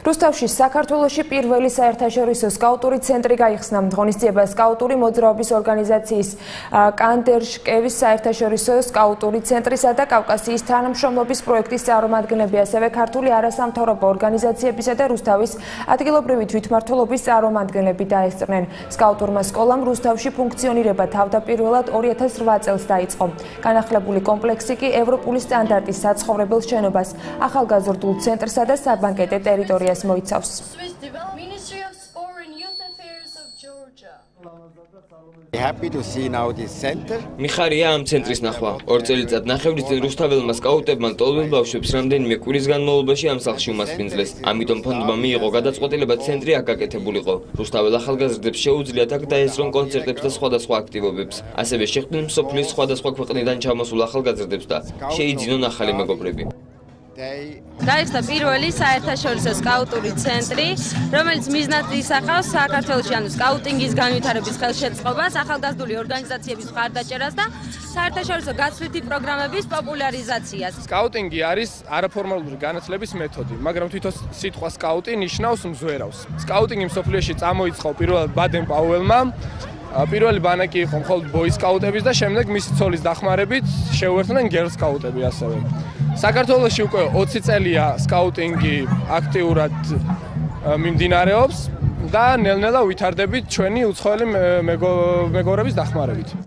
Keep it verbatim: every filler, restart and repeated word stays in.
რუსთავში საქართველოში პირველი საერთაშორისო სკაუტური ცენტრი გაიხსნა. ღონისძიება სკაუტური მოძრაობის ორგანიზაციის კანდერშკევის საერთაშორისო სკაუტური ცენტრისა და კავკასიის თანამშრომლობის პროექტის წარმომადგენლები, ასევე ქართული არასამთავრობო ორგანიზაციებისა და რუსთავის ადგილობრივი თვითმმართველობის წარმომადგენლები დაესწრნენ. სკაუტურმა სკოლამ რუსთავში ფუნქციონირება თავდაპირველად ორი ათას რვა წელს დაიწყო. განახლებული კომპლექსი კი ევროპული სტანდარტის საცხოვრებელ შენობას, ახალგაზრდულ ცენტრსა და საბანკეტე ტერიტორიას მოიცავს. მიხარია ამ ცენტრის ნახვა. ორ წელიწად ნახევრის წინ რუსთაველმა სკაუტებმა ტოლმილ ბავშვებს რამდენიმე კვირის განმავლობაში ამ სახლში უმასპინძლეს. ამიტომ ფონდმა მიიღო გადაწყვეტილება ცენტრი აქ გაკეთებულიყო. რუსთაველ ახალგაზრდებს შეუძლიათ აქ დაესწრონ კონცერტებს და სხვადასხვა აქტივობებს. ასევე შეხვდნენ მსოფლიოს სხვადასხვა ქვეყნიდან ჩამოსულ ახალგაზრდებს და შეიძინონ ახალი მეგობრები. გაიხსნა პირველი საერთაშორისო სკაუტური ცენტრი, რომელიც მიზნად ისახავს საქართველოში ანუ სკაუტინგის განვითარების ხელშეწყობას, ახალგაზრდული ორგანიზაციების მხარდაჭერას და საერთაშორისო გაცვლითი პროგრამების პოპულარიზაციას. სკაუტინგი არის არაფორმალური განათლების მეთოდი, მაგრამ თვითონ სიტყვა სკაუტი ნიშნავს მზვერავს. სკაუტინგი მსოფლიოში წამოიწყო პირველად ბადენ-პაუელმა. პირველი ბანაკი იყო მხოლოდ ბოი სკაუტების და შემდეგ მისი ცოლის დახმარებით შეუერთდნენ გერლ სკაუტები ასევე. საქართველოში უკვე ოცი წელია სკაუტინგი აქტიურად მიმდინარეობს და ნელ-ნელა ვითარდებით ჩვენი უცხოელი მეგობრების დახმარებით.